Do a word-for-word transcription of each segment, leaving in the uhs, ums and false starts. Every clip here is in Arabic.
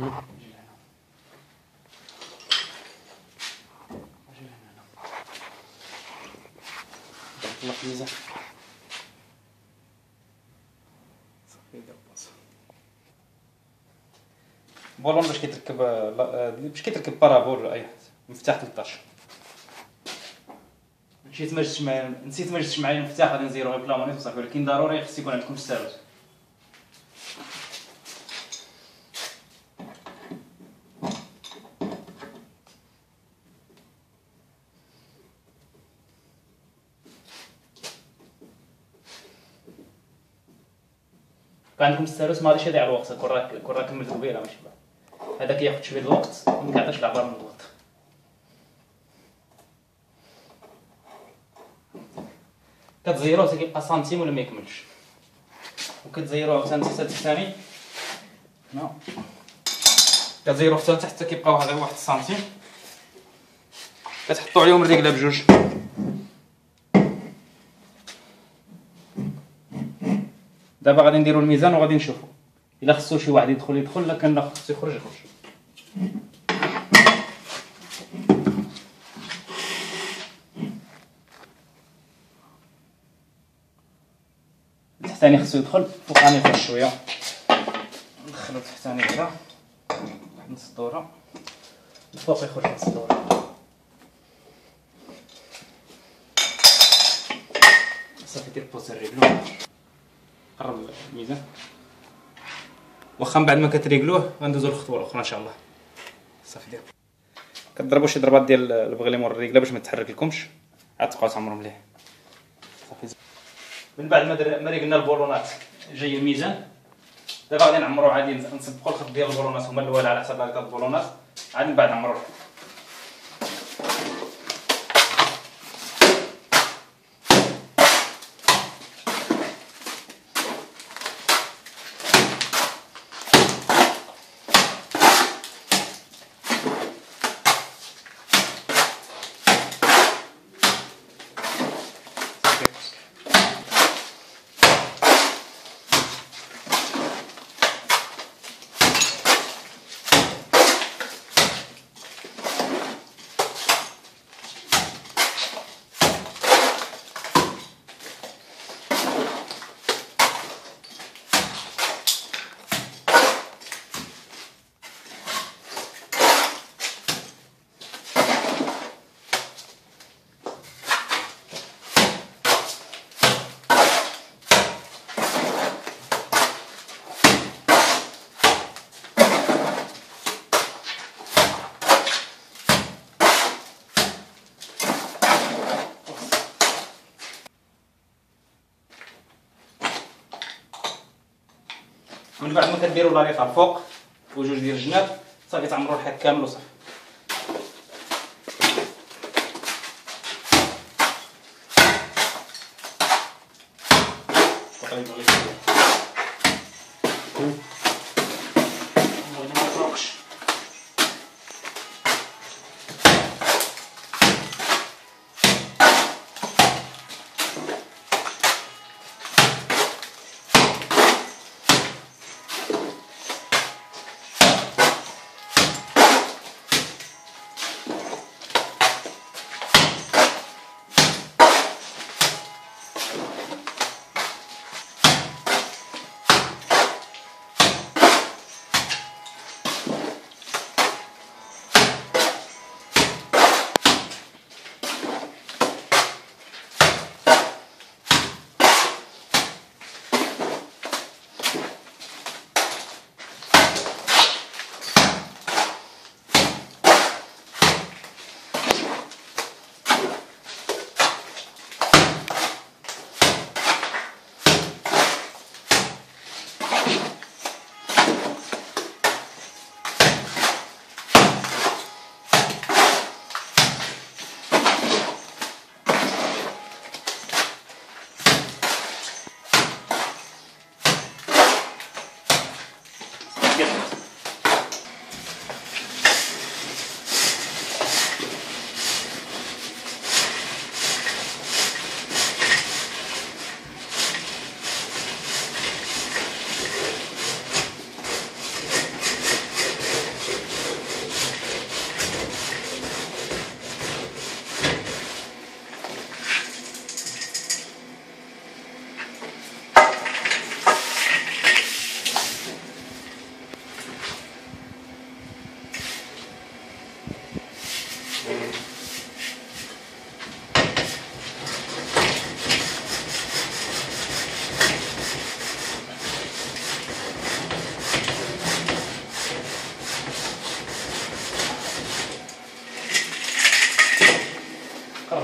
طلق الميزان صافي دير باص بولون باش كيتركب باش كيتركب بارابول ولا اي حاجه مفتاح ثلاثطاش. نسيت ما جبتش معايا نسيت ما جبتش معايا المفتاح غادي نديرو غير بلا مونيط وصافي، ولكن ضروري خص يكون عندكم الساروت. كان عندكم الساروت ما غاديش يضيع الوقت، كون راه كون راه كملت قبيله ماشي بعد هذا كياخذ شويه الوقت وما كيعطيش العبار من الوقت. كتزيروه حتى كيبقى سنتيم ولا ما يكملش، وكتزيروه حتى نتا ثاني هنا كتزيروه حتى لتحت حتى كيبقاو غير واحد السنتيم، كتحطوا عليهم الرجله بجوج. دابا غادي نديرو الميزان وغادي نشوفو الا خصو شي واحد يدخل يدخل، الا كان خصو يخرج يخرج. التحتاني خصو يدخل، الفوقاني يخرج شويه. ندخلو التحتاني هكا نص الدوره، الفوق يخرج نص الدوره. صافي دير بوزي الرجلو، قرب الميزان. واخا من بعد ما كتريكلوه غندوزو للخطوه الاخرى ان شاء الله. صافي دير كضربوا شي ضربات ديال البغليمون الرجله باش ما تحرك لكمش، عاد تبقاو تعمروا مليح. صافي من بعد ما در... ما ريقلنا البولونات جاي الميزان، دابا غادي نعمرو عادي نسبقوا الخط ديال البولونات هما الاول على حسب هكا البولونات، عاد من بعد نعمرو. من بعد ما كديروا لاريطه الفوق وجوج ديال الجناب صافي تعمروا الحيط كامل وصافي.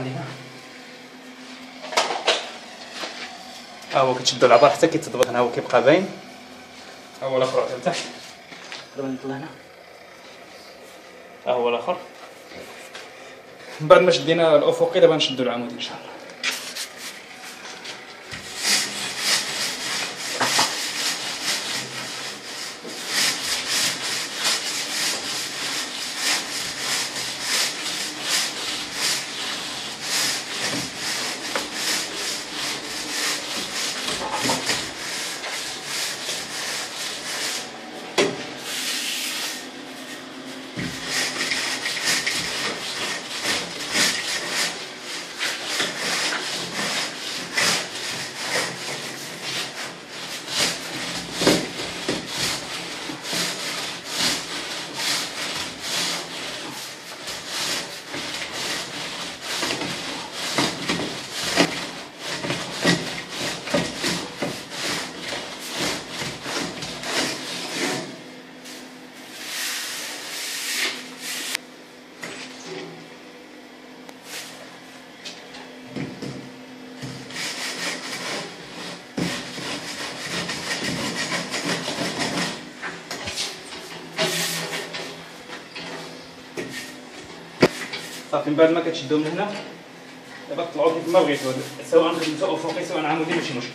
عندي هنا. ها هو كتشدو العبار حتى كيتضبط هنا، هو كيبقى باين. ها هو الاخر عطيه لتحت. دابا نطلع هنا. ها هو الاخر. من بعد ما شدينا الافقي دابا نشدو العمودي ان شاء الله. صافي من بعد ما كتشدو من هنا دابا طلعوا كيف ما بغيتو، سواء خدمتو افقي سواء عمودي ماشي مشكل.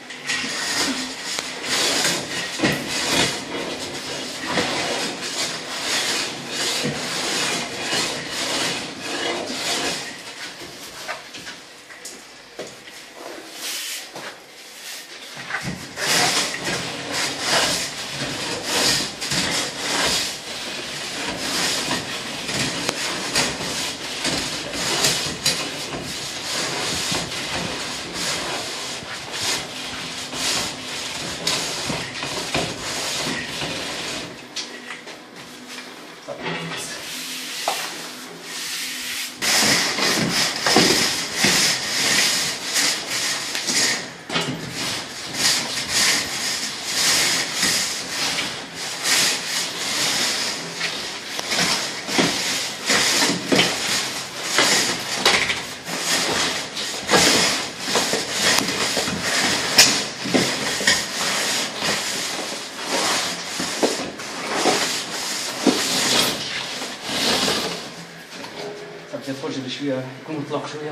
تفرج شويه يكون مطلق شويه.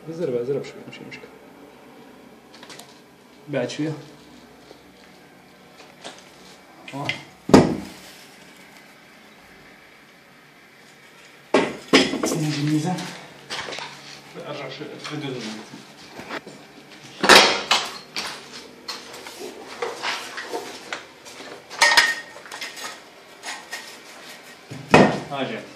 زربها زرب شويه ماشي مشكل. بعد شويه اه نجي الميزان ارجع شويه تبدل ها جاي.